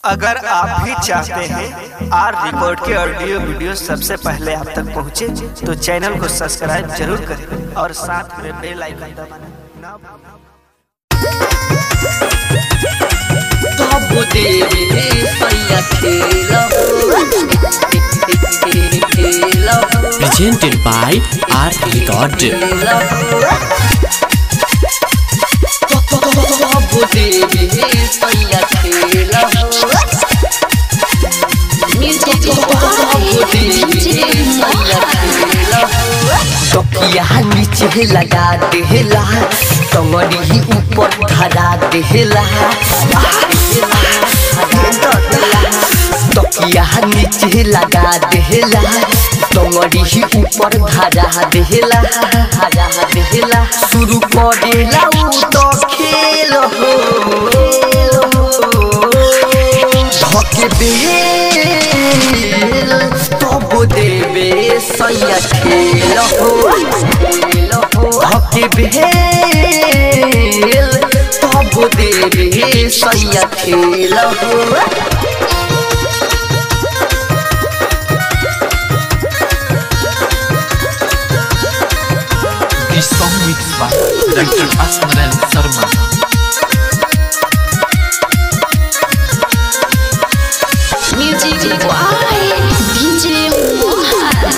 अगर आप भी चाहते हैं आर रिकॉर्ड के ऑडियो वीडियो सबसे पहले आप तक पहुंचे तो चैनल को सब्सक्राइब जरूर करें और साथ में बेल आइकन दबाना ना भूलें। Presented by Art Record. तकिया नीचे लगा देला कमरी ही ऊपर धरा देला तकिया नीचे लगा देला कमरी ही ऊपर धरा देला शुरू करेला उ तो खेल हो धके बेल तब देवे सैया खेल हो धके बेल तब देवे सैया खेल हो। This song mixed by Director Asmaran Sharma. Music by DJ Mohan.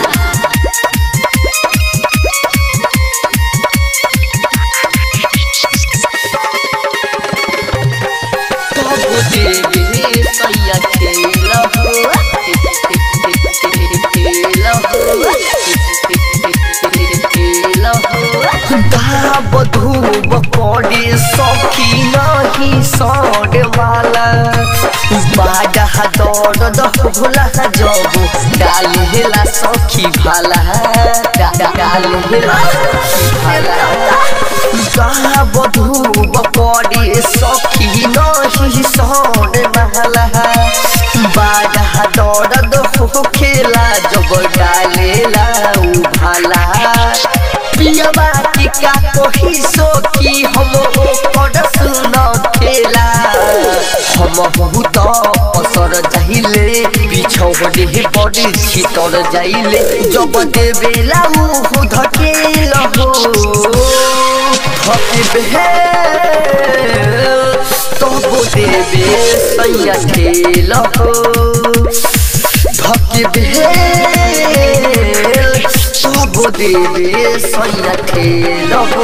बधूब पड़े सखी नहीं सड़े वाला बाजा दर्द होला जब डालेला सखी भाला डालेला बधूब पड़े सखी नहीं सड़े वाला बाजा दर्द हो खेला जब डालेला उ भाला पियबा की का कोही सोकी हम ओकर सुन खेला हम बहुत असर जाइले बिछौड़े बड़ी छितर जाइले जब देवेला उ धकेल हो धके बेल तब देवे सैया खेल हो धके बेल तब देवे सैया खेल हो।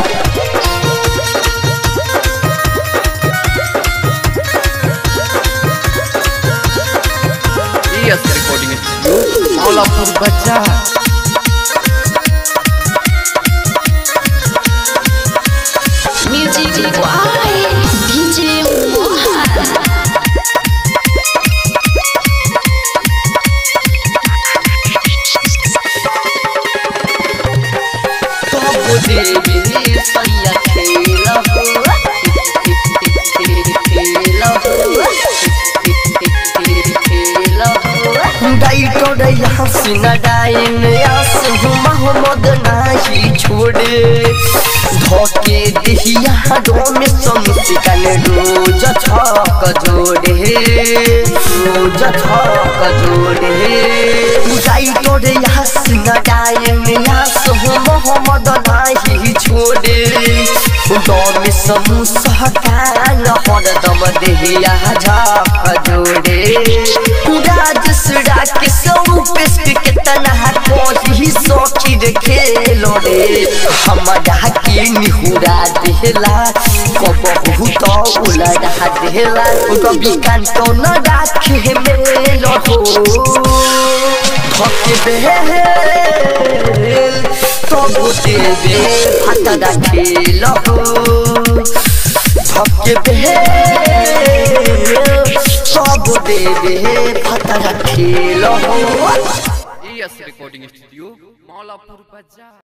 Yes, recording studio, Malapur Bazaar. Music by DJ Mohan. Mohammad नाही छोड़े धोके दिहिया में समसिकन रोज छक जोड़े डाइटोरे यासिन मोहम्मद नाही छोड़े में समूसकान हरदम देहिया झक जोड़े राजसुरा के पेश के तना कोही सोची खेलो रे हमारा की निहुरा देला कब बहुत उलड़ा देला कभी कांटो न राखे मेलो हो धके बेल तब देवे हाथा खेल हो धके बेल तब देवे हाथा खेल हो। Yes, recording studio, Malapur Bazaar.